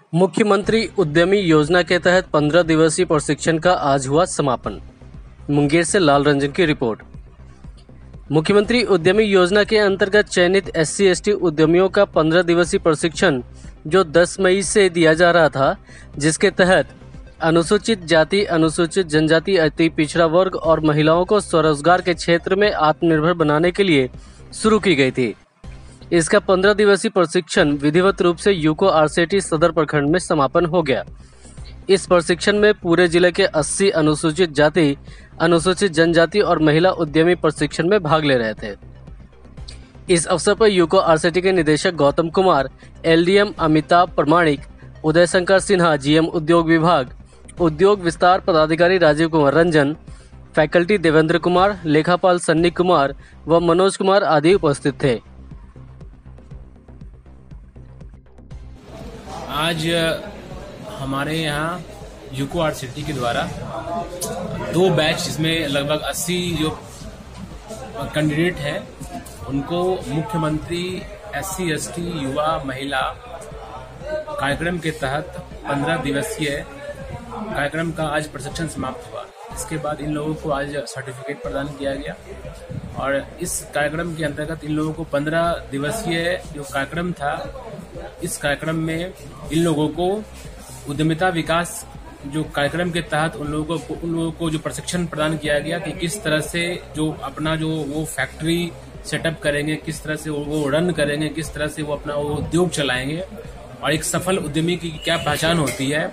मुख्यमंत्री उद्यमी योजना के तहत 15 दिवसीय प्रशिक्षण का आज हुआ समापन। मुंगेर से लाल रंजन की रिपोर्ट। मुख्यमंत्री उद्यमी योजना के अंतर्गत चयनित SC/ST उद्यमियों का 15 दिवसीय प्रशिक्षण जो 10 मई से दिया जा रहा था, जिसके तहत अनुसूचित जाति, अनुसूचित जनजाति, अति पिछड़ा वर्ग और महिलाओं को स्वरोजगार के क्षेत्र में आत्मनिर्भर बनाने के लिए शुरू की गई थी। इसका 15 दिवसीय प्रशिक्षण विधिवत रूप से यूको RCT सदर प्रखंड में समापन हो गया। इस प्रशिक्षण में पूरे जिले के 80 अनुसूचित जाति, अनुसूचित जनजाति और महिला उद्यमी प्रशिक्षण में भाग ले रहे थे। इस अवसर पर यूको RCT के निदेशक गौतम कुमार, LDM अमिताभ प्रमाणिक, उदय शंकर सिन्हा, GM उद्योग विभाग, उद्योग विस्तार पदाधिकारी राजीव कुमार रंजन, फैकल्टी देवेंद्र कुमार, लेखापाल सन्नी कुमार व मनोज कुमार आदि उपस्थित थे। आज हमारे यहाँ यूको RCT के द्वारा 2 बैच, जिसमें लगभग 80 जो कैंडिडेट हैं, उनको मुख्यमंत्री SC/ST युवा महिला कार्यक्रम के तहत 15 दिवसीय कार्यक्रम का आज प्रशिक्षण समाप्त हुआ। इसके बाद इन लोगों को आज सर्टिफिकेट प्रदान किया गया और इस कार्यक्रम के अंतर्गत इन लोगों को 15 दिवसीय जो कार्यक्रम था, इस कार्यक्रम में इन लोगों को उद्यमिता विकास जो कार्यक्रम के तहत उन लोगों को जो प्रशिक्षण प्रदान किया गया कि किस तरह से जो अपना जो वो फैक्ट्री सेटअप करेंगे, किस तरह से वो रन करेंगे, किस तरह से वो अपना वो उद्योग चलाएंगे और एक सफल उद्यमी की क्या पहचान होती है,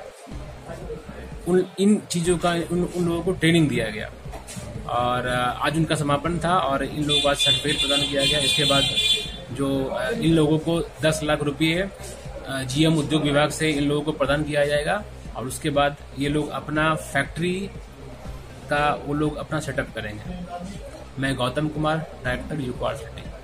इन चीज़ों का उन लोगों को ट्रेनिंग दिया गया और आज उनका समापन था और इन लोगों को आज सर्टिफिकेट प्रदान किया गया। इसके बाद जो इन लोगों को 10 लाख रुपये GM उद्योग विभाग से इन लोगों को प्रदान किया जाएगा और उसके बाद ये लोग अपना फैक्ट्री का वो लोग अपना सेटअप करेंगे। मैं गौतम कुमार, डायरेक्टर यूको RCT।